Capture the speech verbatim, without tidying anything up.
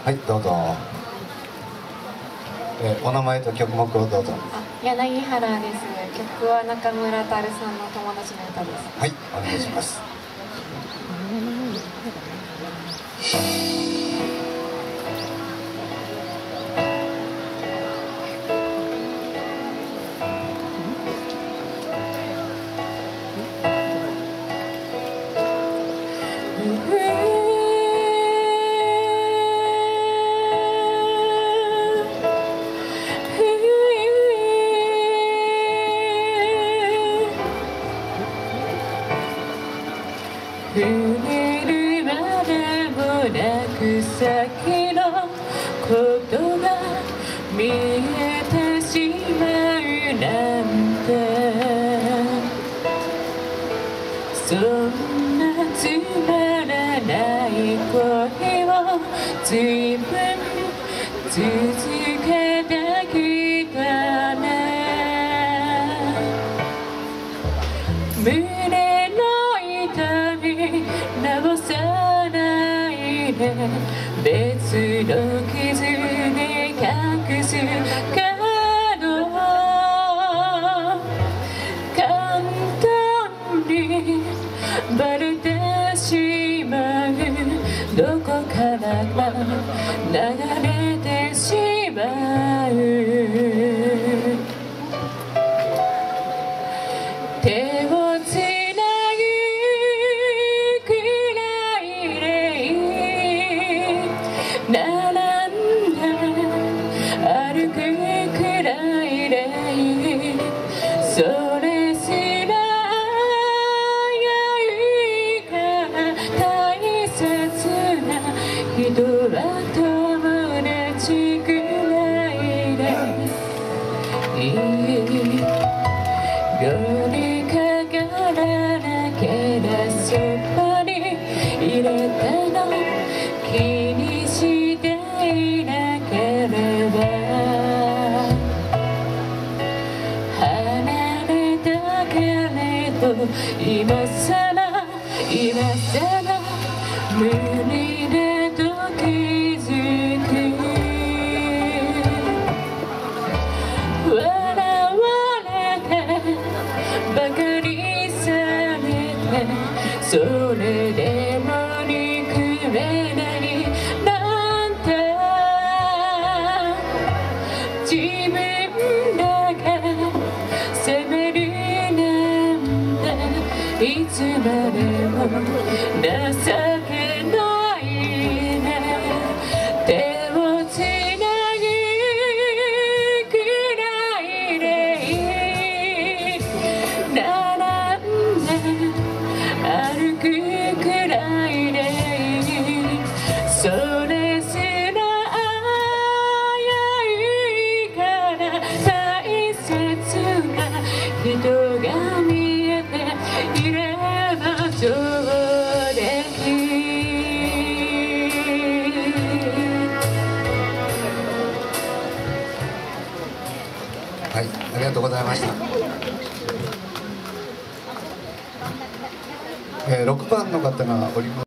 はい、どうぞ。えー、お名前と曲目をどうぞ。 あ、柳原です。曲は中村たるさんの友達の歌です。 はい、お願いします。 触れるまでもなく先のことが見えてしまうなんて、そんなつまらない恋を随分続けてきたね。胸の痛み直さないで、別の傷に隠す角簡単にバレてしまう、どこからか流れてしまう。手をつなぐくらいでいい、並んで歩くくらいでいい、それすら愛が大切な人は友達くらいでいい。寄りかからなければそばに入れたの、気にしていなければ離れたけれど、今さら今さら無理だと気づく。バカにされて、それでも憎めないなんて、自分だけ責めるなんて、いつまでも情けないね。手をつなぐくらいでいい、並んで歩くくらいでいい、それすら愛から大切な人が見えていれば上出来。 はい、ありがとうございました。えー、ろくばんの方がおります。